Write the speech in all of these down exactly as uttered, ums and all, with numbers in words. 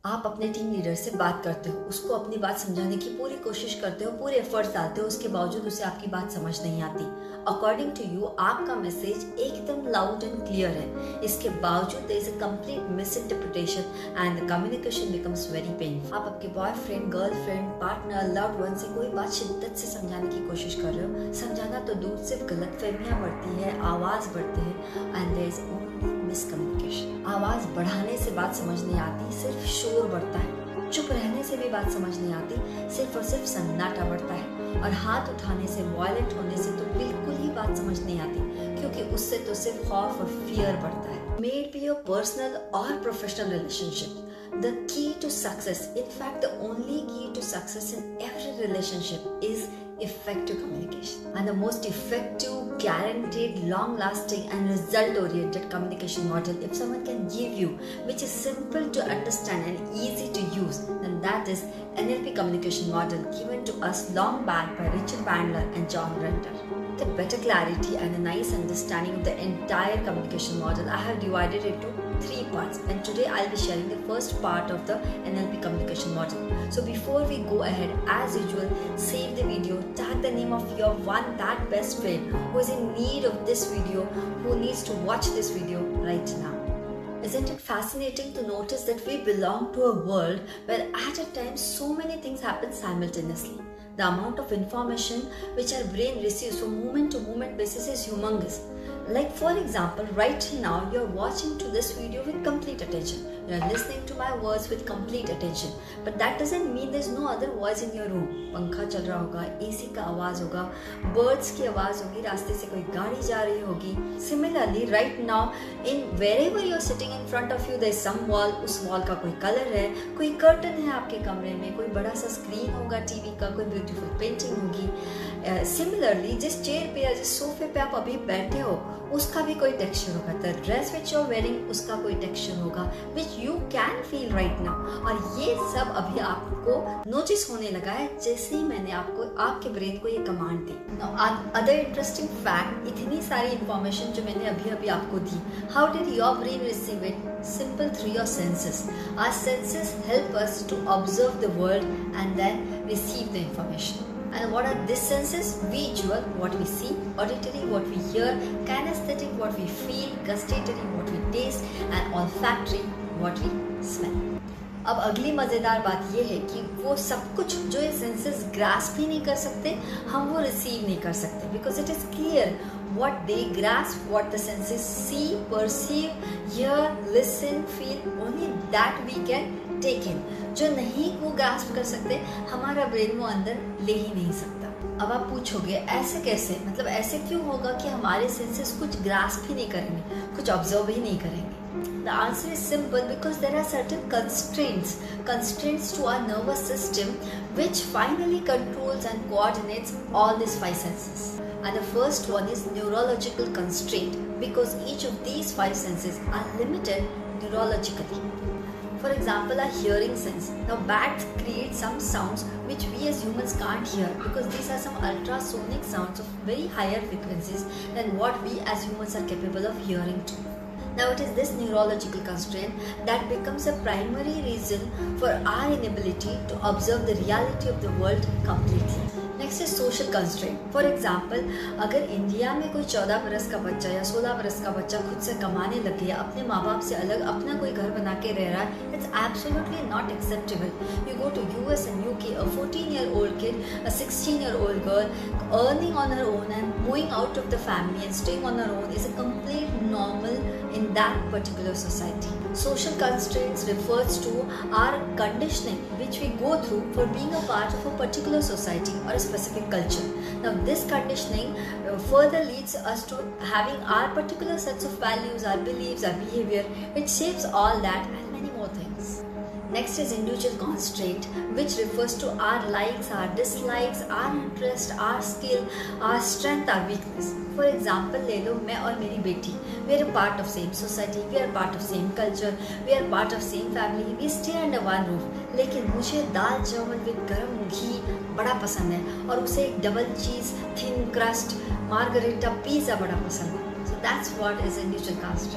आप अपने team leader से बात करते हो, उसको अपनी बात समझाने की पूरी कोशिश करते हो, पूरे एफर्ट्स डालते हो, उसके बावजूद उसे आपकी बात समझ नहीं आती। अकॉर्डिंग टू यू आपका मैसेज एकदम लाउड एंड क्लियर है, इसके बावजूद there is a complete misinterpretation and the communication becomes very painful. आप आपके boyfriend, girlfriend, partner, loved one से कोई बात शिद्दत से समझाने की कोशिश कर रहे हो, समझाना तो दूर, सिर्फ गलतफहमियां बढ़ती है, आवाज बढ़ती है and there is only miscommunication. आवाज बढ़ाने से बात समझ नहीं आती, सिर्फ शोर बढ़ता है। चुप रहने से भी बात समझ नहीं आती, सिर्फ और सिर्फ सन्नाटा बढ़ता है। और हाथ उठाने से, वायलेंट होने से तो बिल्कुल ही बात समझ नहीं आती, क्योंकि उससे तो सिर्फ खौफ और फियर बढ़ता है। May it be your personal और professional relationship, the key to success, in fact the only key to success in every relationship is effective communication. And the most effective, guaranteed, long lasting and result oriented communication model, if someone can give you, which is simple to understand and easy to use, then that is N L P communication model given to us long back by Richard Bandler and John Grinder. To get better clarity and a nice understanding of the entire communication model, I have divided it into three parts, and today I'll be sharing the first part of the N L P communication model. So before we go ahead, as usual, save the video, tag the name of your one that best friend who is in need of this video, who needs to watch this video right now. Isn't it fascinating to notice that we belong to a world where at a time so many things happen simultaneously? The amount of information which our brain receives from moment to moment basis is humongous. Like for example, right now you're watching to this video with complete attention. You're listening to my words with complete attention. But that doesn't mean there's no other voice in your room. पंखा चल रहा होगा, AC का आवाज होगा, birds की आवाज होगी, रास्ते से कोई गाड़ी जा रही होगी. Similarly, right now, in wherever you're sitting in front of you, there's some wall. उस wall का कोई color है, कोई curtain है आपके कमरे में, कोई बड़ा सा screen होगा टीवी का, कोई beautiful painting होगी. Similarly, जिस चेयर पे या जिस सोफे पे आप अभी बैठे हो, उसका भी कोई टेक्सचर होगा. The dress which you are wearing, उसका कोई टेक्सचर होगा which you can feel right now. और ये सब अभी आपको नोटिस होने लगा है जैसे ही मैंने आपको आपके ब्रेन को ये कमांड दी. नाउ अदर इंटरेस्टिंग फैक्ट, इतनी सारी इंफॉर्मेशन जो मैंने अभी अभी आपको दी, how did your brain receive it? Simple through your senses. Our senses help us to observe the world and then receive the information. And what are these senses? Visual, what we see; auditory, what we hear; kinesthetic, what we feel; gustatory, what we taste; and olfactory, what we smell. अब अगली मज़ेदार बात यह है कि वो सब कुछ जो ये सेंसेस ग्रास्प ही नहीं कर सकते, हम वो रिसीव नहीं कर सकते, because it is clear what they grasp, what the senses see, perceive, hear, listen, feel, only that we can take in. जो नहीं वो grasp कर सकते, हमारा ब्रेन वो अंदर ले ही नहीं सकता. अब आप पूछोगे ऐसे कैसे, मतलब ऐसे क्यों होगा कि हमारे सेंसेस कुछ grasp ही नहीं करेंगे, कुछ ऑब्जर्व ही नहीं करेंगे? The answer is simple, because there are certain constraints, constraints to our nervous system, which finally controls and coordinates all these five senses. And the first one is neurological constraint, because each of these five senses are limited neurologically. For example, our hearing sense. Now bats create some sounds which we as humans can't hear, because these are some ultrasonic sounds of very higher frequencies than what we as humans are capable of hearing too. Now it is this neurological constraint that becomes a primary reason for our inability to observe the reality of the world completely. Next is social constraint. For example, अगर India में कोई चौदह बरस का बच्चा या सोलह बरस का बच्चा खुद से कमाने लग गया, अपने माँ बाप से अलग अपना कोई घर बना के रह रहा है, it's absolutely not acceptable. You go to U S and U K, a fourteen year old kid, a sixteen year old girl earning on her own and moving out of the family and staying on her own is a complete normal in that particular society. Social constraints refers to our conditioning which we go through for being a part of a particular society or a specific culture. Now this conditioning uh, further leads us to having our particular sets of values, our beliefs, our behavior, which shapes all that and many more things. Next is individual constraint, which refers to our likes, our dislikes, our interest, our skill, our strength, our weakness. For example, ले लो मैं और मेरी बेटी, we are a part of same society, we are part of same culture, we are part of same family, we stay under one roof. लेकिन मुझे दाल चावल with गरम घी बड़ा पसंद है और उसे एक डबल चीज थिन क्रस्ट मार्गरेटा पिज़्ज़ा बड़ा पसंद है. So that's what is individual constraint.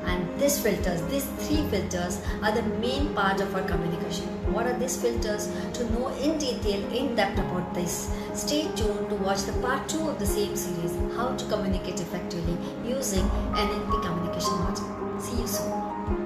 And these filters, these three filters are the main part of our communication. What are these filters? To know in detail, in depth about this, stay tuned to watch the part two of the same series, How to Communicate Effectively Using N L P Communication Model. See you soon.